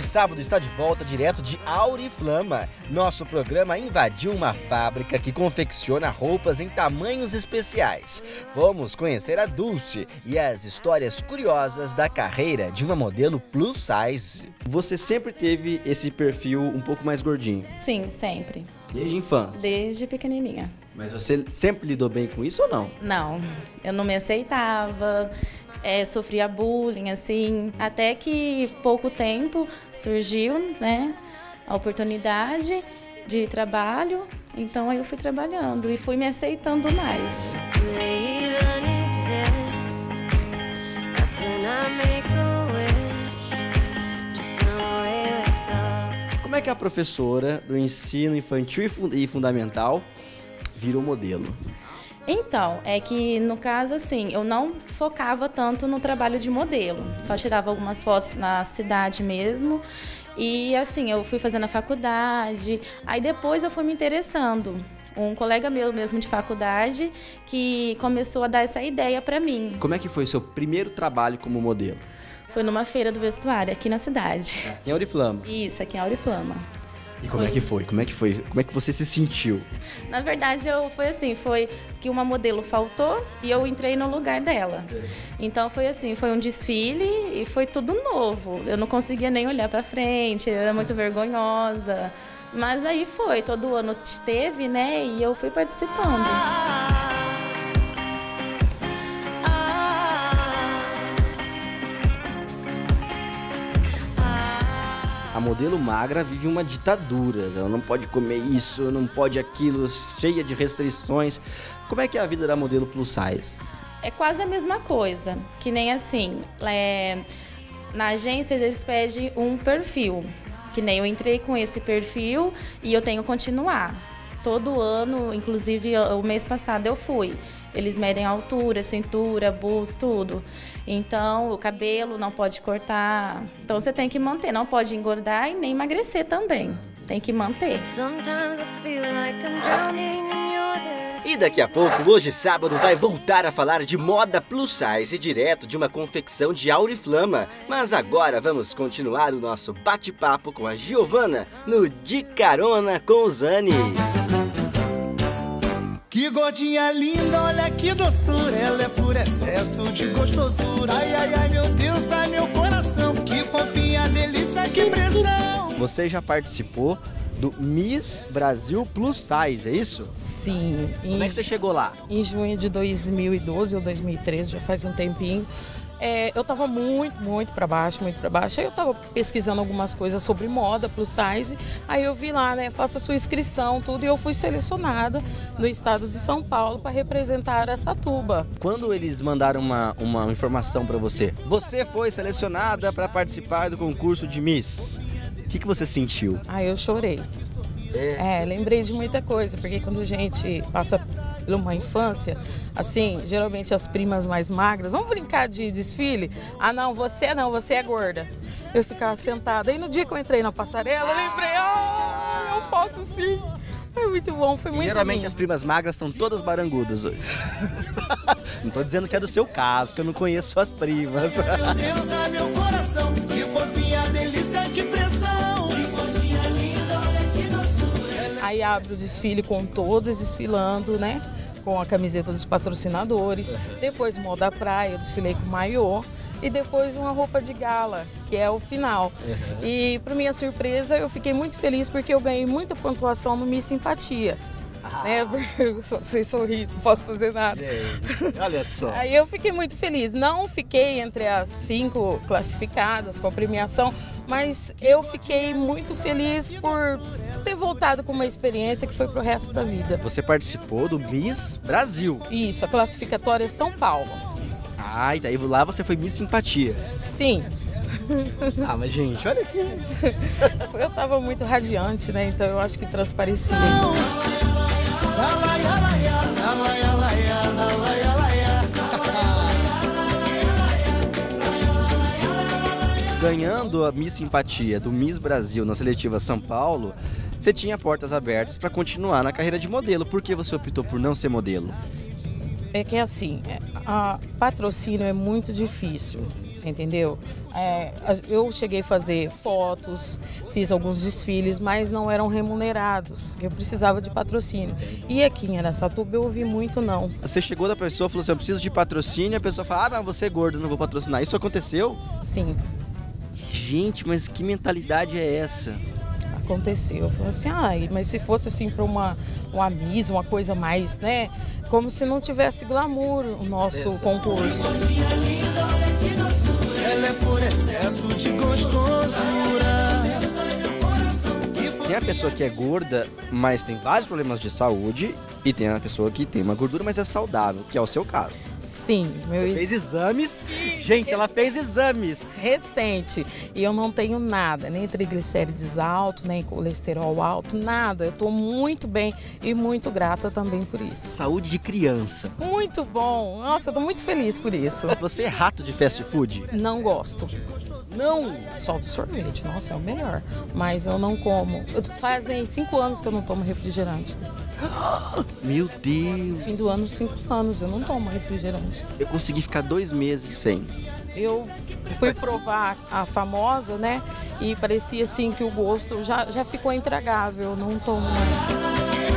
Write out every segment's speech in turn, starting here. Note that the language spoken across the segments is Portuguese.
Sábado está de volta direto de Auriflama. Nosso programa invadiu uma fábrica que confecciona roupas em tamanhos especiais. Vamos conhecer a Dulce e as histórias curiosas da carreira de uma modelo plus size. Você sempre teve esse perfil um pouco mais gordinho? Sim, sempre. Desde a infância? Desde pequenininha. Mas você sempre lidou bem com isso ou não? Não, eu não me aceitava, sofria bullying, assim, até que pouco tempo surgiu, né, a oportunidade de trabalho, então aí eu fui trabalhando e fui me aceitando mais. Como é que a professora do ensino infantil e fundamental virou modelo? Então, é que no caso, assim, eu não focava tanto no trabalho de modelo. Só tirava algumas fotos na cidade mesmo. E assim, eu fui fazendo a faculdade. Aí depois eu fui me interessando. Um colega meu mesmo de faculdade que começou a dar essa ideia pra mim. Como é que foi o seu primeiro trabalho como modelo? Foi numa feira do vestuário, aqui na cidade. Aqui em Auriflama? Isso, aqui em Auriflama. E como é que foi? Como é que você se sentiu? Na verdade, foi que uma modelo faltou e eu entrei no lugar dela. Então foi assim, foi um desfile e foi tudo novo. Eu não conseguia nem olhar pra frente, eu era muito vergonhosa. Mas aí foi, todo ano teve, né? E eu fui participando. A modelo magra vive uma ditadura, ela não pode comer isso, não pode aquilo, cheia de restrições. Como é que é a vida da modelo plus size? É quase a mesma coisa, que nem assim, na agência eles pedem um perfil, que nem eu entrei com esse perfil e eu tenho que continuar. Todo ano, inclusive o mês passado eu fui. Eles medem a altura, cintura, busto, tudo. Então, o cabelo não pode cortar. Então, você tem que manter. Não pode engordar e nem emagrecer também. Tem que manter. E daqui a pouco, hoje sábado, vai voltar a falar de moda plus size direto de uma confecção de Auriflama. Mas agora vamos continuar o nosso bate-papo com a Giovana no De Carona com o Zani. Que gordinha linda, olha que doçura, ela é por excesso de gostosura. Ai, ai, ai, meu Deus, ai, meu coração, que fofinha, delícia, que pressão. Você já participou do Miss Brasil Plus Size, é isso? Sim. Como é que você chegou lá? Em junho de 2012 ou 2013, já faz um tempinho. Eu tava muito pra baixo, Aí eu tava pesquisando algumas coisas sobre moda, plus size. Aí eu vi lá, né, faça sua inscrição, tudo, e eu fui selecionada no estado de São Paulo para representar Araçatuba. Quando eles mandaram uma informação para você, você foi selecionada para participar do concurso de Miss. O que você sentiu? Eu chorei. Lembrei de muita coisa, porque quando a gente passa por uma infância, assim, geralmente as primas mais magras, vamos brincar de desfile? Não, você é gorda. Eu ficava sentada, e no dia que eu entrei na passarela, eu lembrei, eu posso sim. Foi muito bom, foi muito Geralmente lindo. as primas magras são todas barangudas hoje. Não tô dizendo que é do seu caso, que eu não conheço suas primas. Meu Deus, ai, meu coração, que fofinha, delícia, que pressão. Que gordinha linda, olha que doçura. Aí abre o desfile com todos desfilando, né? Com a camiseta dos patrocinadores. Depois moda praia, eu desfilei com maiô. E depois uma roupa de gala, que é o final. E para minha surpresa, eu fiquei muito feliz porque eu ganhei muita pontuação no Miss Simpatia. Né? Porque eu só sei sorrir, não posso fazer nada. Olha só. Aí eu fiquei muito feliz. Não fiquei entre as 5 classificadas com a premiação, mas eu fiquei muito feliz por ter voltado com uma experiência que foi pro resto da vida. Você participou do Miss Brasil. Isso, a classificatória é São Paulo. E daí lá você foi Miss Simpatia. Sim. Mas gente, olha aqui. Eu tava muito radiante, né? Então eu acho que transparecia. Ganhando a Miss Simpatia do Miss Brasil na seletiva São Paulo, você tinha portas abertas para continuar na carreira de modelo. Por que você optou por não ser modelo? É que assim, Patrocínio é muito difícil, você entendeu? Eu cheguei a fazer fotos, fiz alguns desfiles, mas não eram remunerados. Eu precisava de patrocínio. E aqui em Araçatuba eu ouvi muito não. Você chegou da pessoa e falou assim, eu preciso de patrocínio, e a pessoa fala, não, você é gordo, não vou patrocinar. Isso aconteceu? Sim. Gente, mas que mentalidade é essa? Aconteceu. Eu falei assim, mas se fosse assim para uma Miss, uma coisa mais, né? Como se não tivesse glamour o nosso concurso. Ela é por excesso de gostosura. Tem a pessoa que é gorda, mas tem vários problemas de saúde, e tem a pessoa que tem uma gordura, mas é saudável, que é o seu caso. Sim. Você fez exames? Gente, ela fez exames. Recente. E eu não tenho nada, nem triglicérides alto, nem colesterol alto, nada. Eu estou muito bem e muito grata também por isso. Saúde de criança. Muito bom. Nossa, eu tô muito feliz por isso. Você é rato de fast food? Não gosto. Não! Só do sorvete, nossa, é o melhor. Mas eu não como. Fazem 5 anos que eu não tomo refrigerante. Meu Deus! No fim do ano, 5 anos, eu não tomo refrigerante. Eu consegui ficar 2 meses sem. Eu fui provar a famosa, né? E parecia assim que o gosto já ficou intragável, eu não tomo mais.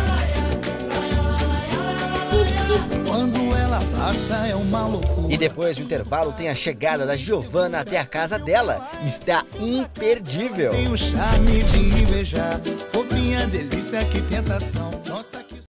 Quando ela passa é uma loucura. E depois do intervalo tem a chegada da Giovana até a casa dela. Está imperdível. Tem o charme de me beijar, fofinha delícia, que tentação.